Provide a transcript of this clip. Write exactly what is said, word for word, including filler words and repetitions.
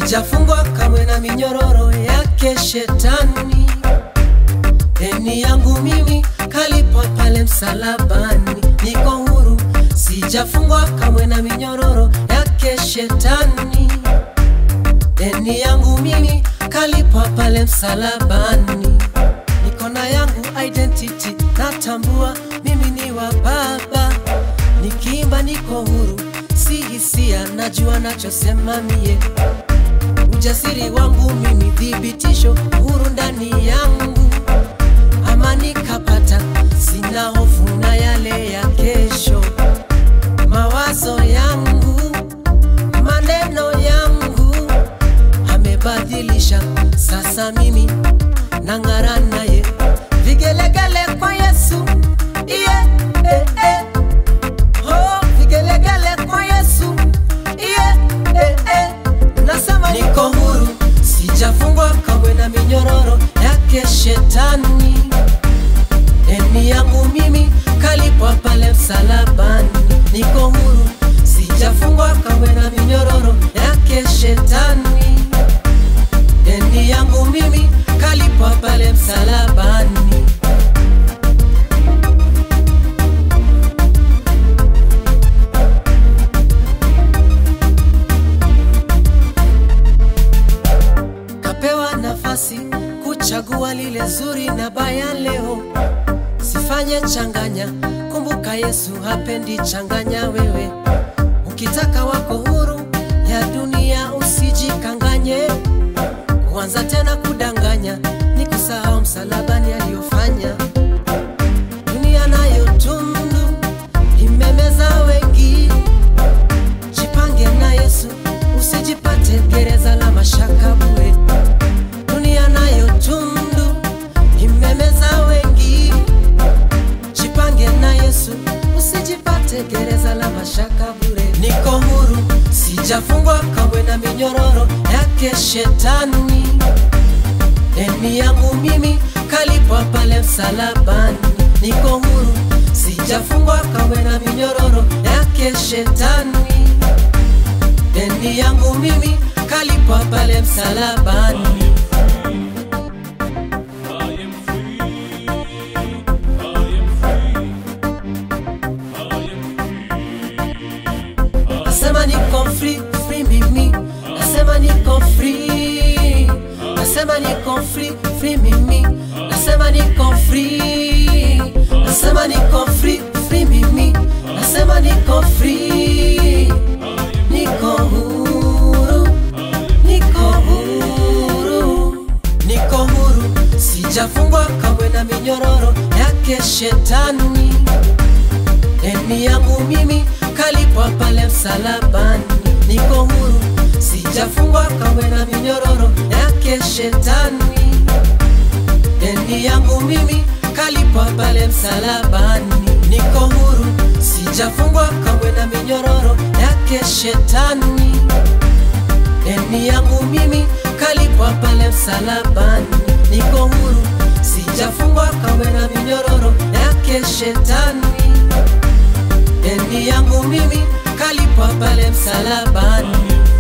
sijafungwa kamwe na minyororo yake shetani. Deni yangu mimi kalipwa pale msalabani, niko huru, sijafungwa kamwe na minyororo yake shetani. Deni yangu mimi kalipwa pale msalabani. Niko na yangu identity, natambua mimi ni wa Baba. Nikiimba niko huru, si hisia, najua nachosema mie. Ujasiri wangu mimi thibitisho, huru ndani yangu. Amani kapata, sina hofu na yale ya kesho. Mawazo yangu, maneno yangu amebadilisha, sasa mimi nang'ara naye. Vigelegele kwa Yesu, yeah, eh, eh. Oh, vigelegele kwa Yesu, yeah, eh, eh. Nasema niko huru, sijafungwa kamwe na minyororo yake shetani. Deni yangu mimi kalipwa pale msalabani, niko huru, sijafungwa kamwe na minyororo yake shetani. Deni yangu mimi kalipwa pale msalabani. Kapewa nafasi kuchagua lile zuri na baya leo. Sifanye changanya, kumbuka Yesu hapendi changanya wewe. Ukitaka wako huru ya dunia usijikanganye. Kuanza tena kudanganya ni kusahau msalabani aliyofanya. Dunia nayo tundu imemeza wengi. Jipange na Yesu, usijipate gereza la mashaka bure. Dunia nayo tundu imemeza wengi. Jipange na Yesu, usijipate gereza la mashaka bure. Niko huru, sijafungwa kamwe na minyororo yake shetani. Deni yangu mimi kalipwa pale msalabani, niko huru, sijafungwa kamwe na minyororo yake shetani. Deni yangu mimi kalipwa pale msalabani. Nasema niko free, free mimi. Nasema niko free. Nasema niko free, free mimi. Nasema niko free. Nasema niko free, free mimi. Nasema niko free. Niko huru. Niko huru. Niko huru, sijafungwa kamwe na minyororo yake shetani. Deni yangu mimi kalipwa pale msalabani, niko huru, sijafungwa kamwe na minyororo yake shetani. Deni yangu mimi kalipwa pale msalabani, niko huru, sijafungwa kamwe na minyororo yake shetani. Deni yangu mimi kalipwa pale msalabani, niko huru, sijafungwa kamwe na minyororo yake shetani. Deni yangu mimi kalipwa pale msalabani.